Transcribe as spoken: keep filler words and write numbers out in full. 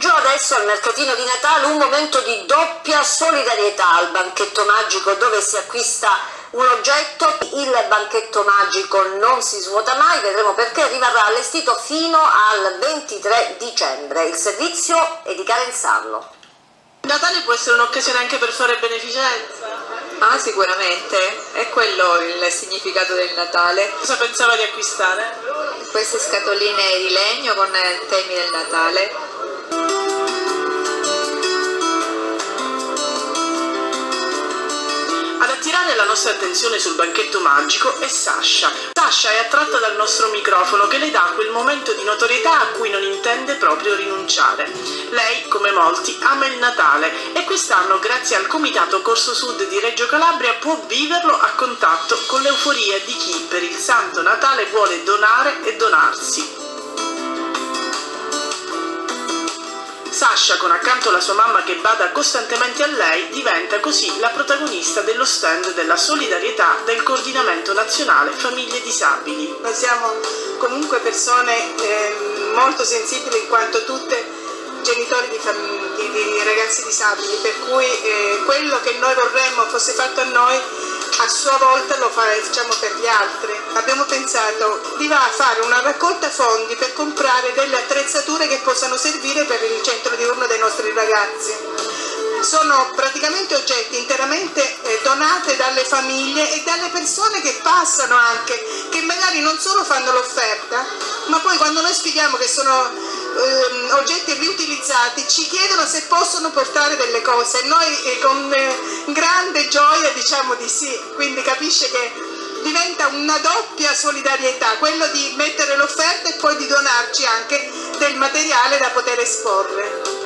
omaggio adesso al mercatino di Natale, un momento di doppia solidarietà al banchetto magico dove si acquista un oggetto. Il banchetto magico non si svuota mai, vedremo perché, rimarrà allestito fino al ventitré dicembre. Il servizio è di Carenzano. Natale può essere un'occasione anche per fare beneficenza? Ah, sicuramente, è quello il significato del Natale. Cosa pensava di acquistare? Queste scatoline di legno con temi del Natale. Ad attirare la nostra attenzione sul banchetto magico è Sasha. Sasha è attratta dal nostro microfono che le dà quel momento di notorietà a cui non intende proprio rinunciare. Lei, come molti, ama il Natale e quest'anno, grazie al Comitato Corso Sud di Reggio Calabria, può viverlo a contatto con l'euforia di chi per il Santo Natale vuole donare e donarsi. Sasha, con accanto la sua mamma che bada costantemente a lei, diventa così la protagonista dello stand della solidarietà del Coordinamento Nazionale Famiglie Disabili. Noi siamo comunque persone eh, molto sensibili, in quanto tutte genitori di, di, di ragazzi disabili, per cui eh, quello che noi vorremmo fosse fatto a noi, a sua volta lo facciamo per gli altri. Abbiamo pensato di fare una raccolta fondi per comprare delle attrezzature che possano servire per il centro diurno dei nostri ragazzi. Sono praticamente oggetti interamente eh, donate dalle famiglie e dalle persone che passano anche, che magari non solo fanno l'offerta, ma poi quando noi spieghiamo che sono eh, oggetti riutilizzati ci chiedono se possono portare delle cose e noi eh, con eh, grande gioia diciamo di sì, quindi capisce che diventa una doppia solidarietà, quello di mettere l'offerta e poi di donarci anche del materiale da poter esporre.